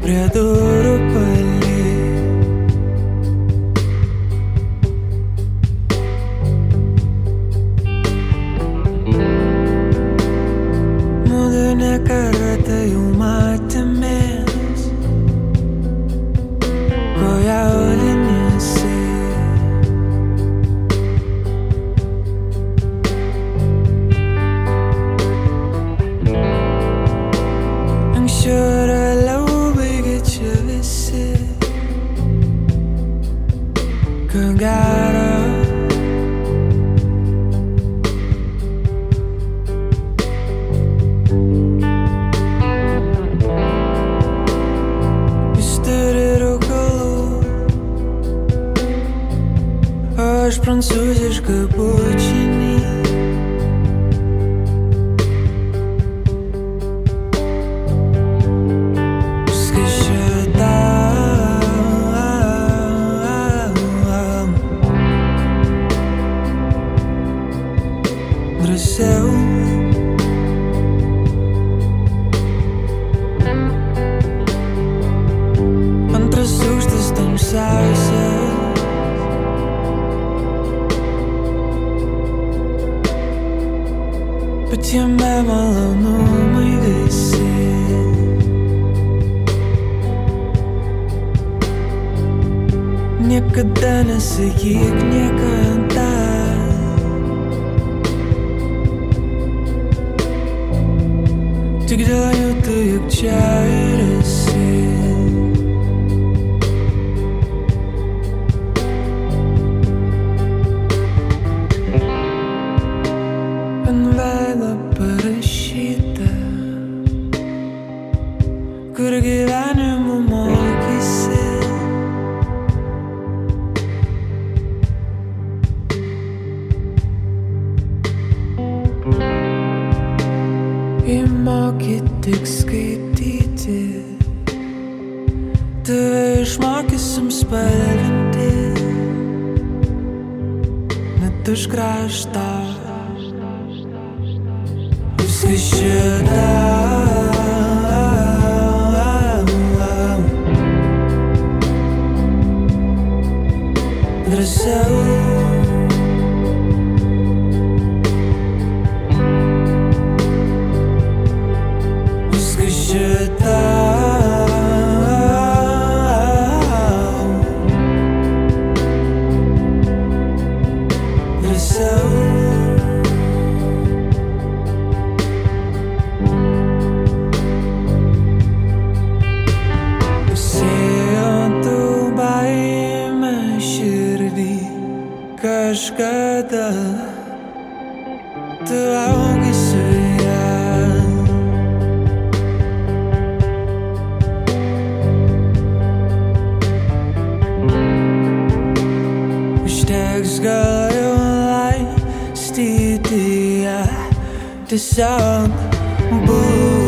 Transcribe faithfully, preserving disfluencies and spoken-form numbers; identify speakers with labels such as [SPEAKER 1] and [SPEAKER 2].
[SPEAKER 1] prie durų palik. Mudu ne kartą jau matėmės kojaulinėse. Anksčiau ir vėliau baigė čia visi, ko gero. Jis turi rūkalų, o aš prancūzišką bučinį. Drąsiau antras aukštas tamsiausias, bet jame malonumai visi. Niekada nesakyk niekada, tik dėl jų tu juk čia ir esi. Ant veido parašyta, kur gyvenimo mokysi. Įmoki tik skaityti, tave išmokysim spalvinti, net už krašto. Viskas čia tau, drąsiau. Kažkada tu augi su ja, užteks gal jau laistyti ją, tiesiog būk.